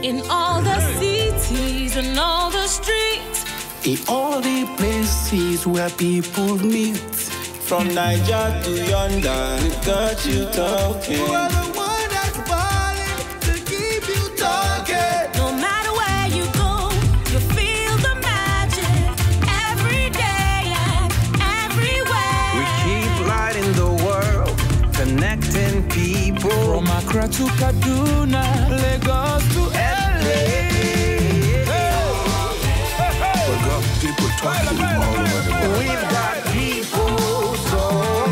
In all the cities and all the streets, in all the places where people meet. From Niger to yonder, we got you talking. You are the one that's falling to keep you talking. no matter where you go, you feel the magic every day and everywhere. We keep lighting the world, connecting people. From Accra to Kaduna, Lagos to LA. We got people talking all over the world. We've got people talking.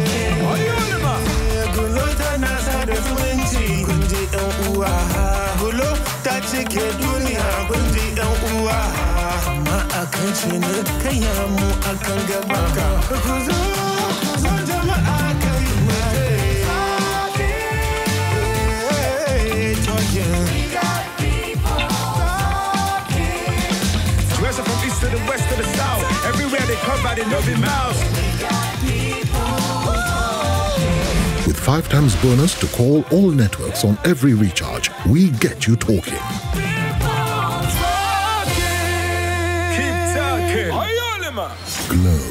From east to the west to the south, everywhere they cover, they know the mouse. With 5 times bonus to call all networks on every recharge, we get you talking. Keep talking. Glow